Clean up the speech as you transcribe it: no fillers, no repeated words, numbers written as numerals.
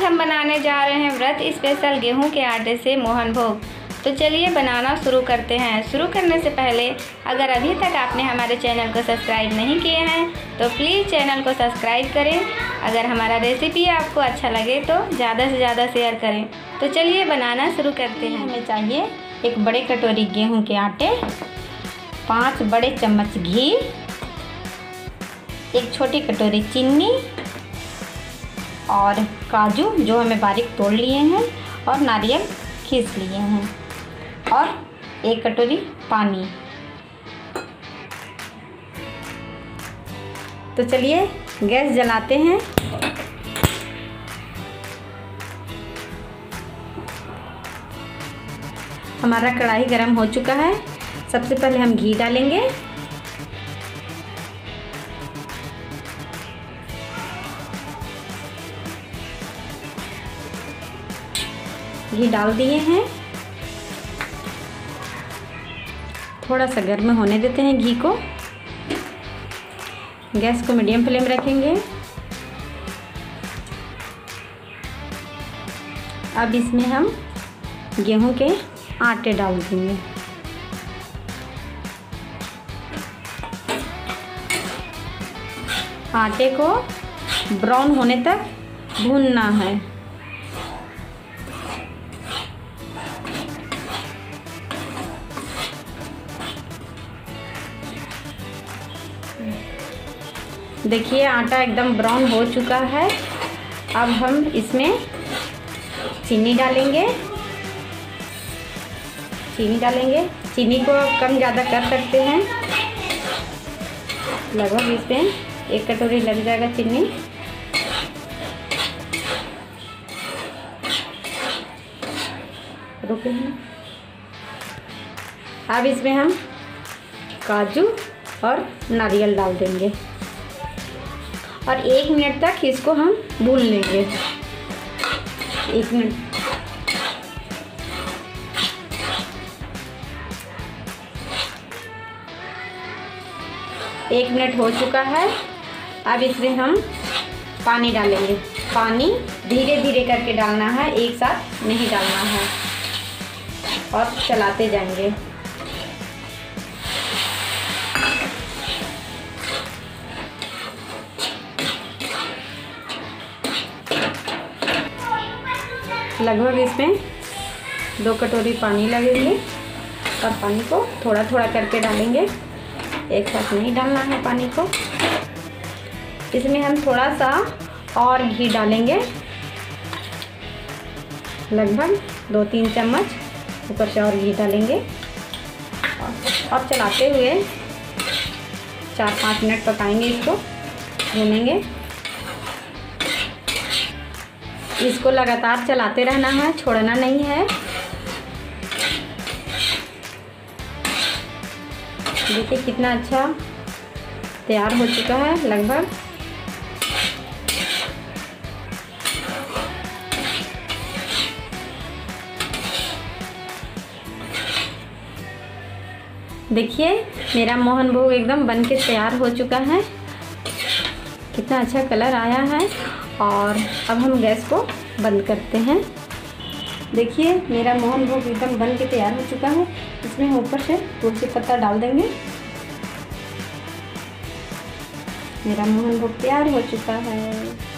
हम बनाने जा रहे हैं व्रत स्पेशल गेहूं के आटे से मोहन भोग। तो चलिए बनाना शुरू करते हैं। शुरू करने से पहले अगर अभी तक आपने हमारे चैनल को सब्सक्राइब नहीं किए हैं तो प्लीज़ चैनल को सब्सक्राइब करें। अगर हमारा रेसिपी आपको अच्छा लगे तो ज़्यादा से ज़्यादा शेयर करें। तो चलिए बनाना शुरू करते हैं। हमें चाहिए एक बड़े कटोरी गेहूं के आटे, 5 बड़े चम्मच घी, एक छोटी कटोरी चीनी और काजू जो हमें बारीक तोड़ लिए हैं और नारियल खींच लिए हैं और 1 कटोरी पानी। तो चलिए गैस जलाते हैं। हमारा कढ़ाई गरम हो चुका है। सबसे पहले हम घी डालेंगे। घी डाल दिए हैं। थोड़ा सा गर्म होने देते हैं घी को। गैस को मीडियम फ्लेम रखेंगे। अब इसमें हम गेहूं के आटे डाल देंगे। आटे को ब्राउन होने तक भूनना है। देखिए आटा एकदम ब्राउन हो चुका है। अब हम इसमें चीनी डालेंगे। चीनी को कम ज़्यादा कर सकते हैं। लगभग इसमें 1 कटोरी लग जाएगा चीनी। रुके हैं। अब इसमें हम काजू और नारियल डाल देंगे और 1 मिनट तक इसको हम भून लेंगे। 1 मिनट। एक मिनट हो चुका है। अब इसमें हम पानी डालेंगे। पानी धीरे धीरे करके डालना है, एक साथ नहीं डालना है और चलाते जाएंगे। लगभग इसमें 2 कटोरी पानी लगेंगे और पानी को थोड़ा थोड़ा करके डालेंगे, एक साथ नहीं डालना है पानी को। इसमें हम थोड़ा सा और घी डालेंगे, लगभग 2-3 चम्मच ऊपर से और घी डालेंगे और चलाते हुए 4-5 मिनट पकाएंगे। इसको भूनेंगे। इसको लगातार चलाते रहना है, छोड़ना नहीं है। देखिए कितना अच्छा तैयार हो चुका है। लगभग देखिए मेरा मोहन भोग एकदम बन के तैयार हो चुका है। कितना अच्छा कलर आया है। और अब हम गैस को बंद करते हैं। देखिए मेरा मोहन भोग एकदम बन के तैयार हो चुका है। इसमें हम ऊपर से तुलसी पत्ता डाल देंगे। मेरा मोहन भोग तैयार हो चुका है।